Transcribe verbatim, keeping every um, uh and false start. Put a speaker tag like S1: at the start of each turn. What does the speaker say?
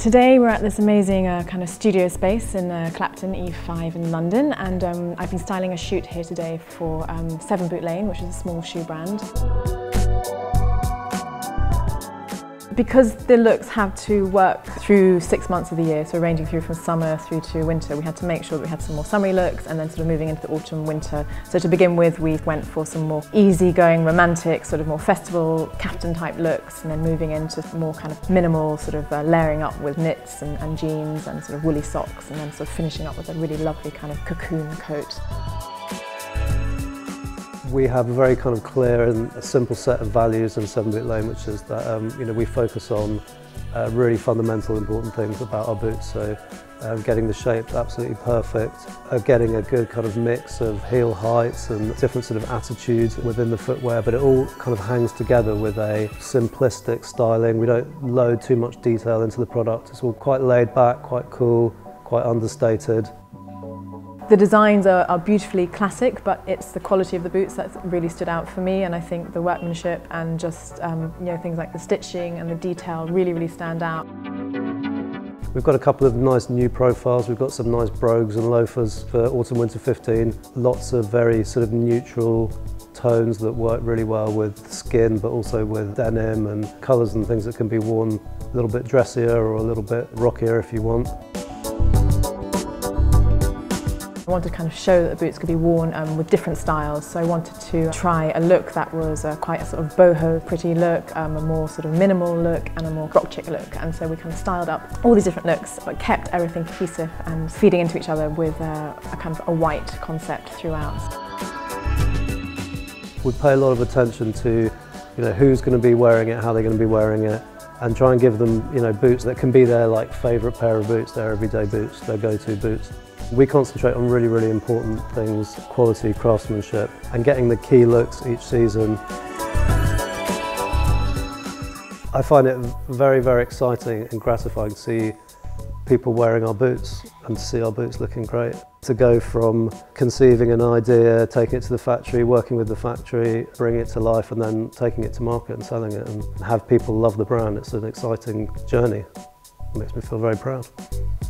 S1: Today we're at this amazing uh, kind of studio space in uh, Clapton E five in London, and um, I've been styling a shoot here today for um, Seven Boot Lane, which is a small shoe brand. Because the looks have to work through six months of the year, so ranging through from summer through to winter, we had to make sure that we had some more summery looks and then sort of moving into the autumn, winter. So to begin with, we went for some more easygoing, romantic, sort of more festival caftan type looks, and then moving into more kind of minimal sort of uh, layering up with knits and, and jeans and sort of woolly socks, and then sort of finishing up with a really lovely kind of cocoon coat.
S2: We have a very kind of clear and a simple set of values in Seven Boot Lane, which is that um, you know, we focus on uh, really fundamental important things about our boots. So uh, getting the shape absolutely perfect, uh, getting a good kind of mix of heel heights and different sort of attitudes within the footwear, but it all kind of hangs together with a simplistic styling. We don't load too much detail into the product. It's all quite laid back, quite cool, quite understated.
S1: The designs are, are beautifully classic, but it's the quality of the boots that really stood out for me, and I think the workmanship and just um, you know, things like the stitching and the detail really, really stand out.
S2: We've got a couple of nice new profiles. We've got some nice brogues and loafers for autumn winter fifteen. Lots of very sort of neutral tones that work really well with skin, but also with denim and colours and things that can be worn a little bit dressier or a little bit rockier if you want.
S1: I wanted to kind of show that the boots could be worn um, with different styles, so I wanted to try a look that was uh, quite a sort of boho pretty look, um, a more sort of minimal look and a more rock chick look, and so we kind of styled up all these different looks but kept everything cohesive and feeding into each other with uh, a kind of a white concept throughout.
S2: We pay a lot of attention to you know, who's going to be wearing it, how they're going to be wearing it, and try and give them you know, boots that can be their like, favourite pair of boots, their everyday boots, their go-to boots. We concentrate on really, really important things, quality, craftsmanship, and getting the key looks each season. I find it very, very exciting and gratifying to see people wearing our boots and to see our boots looking great. To go from conceiving an idea, taking it to the factory, working with the factory, bringing it to life, and then taking it to market and selling it, and have people love the brand. It's an exciting journey. It makes me feel very proud.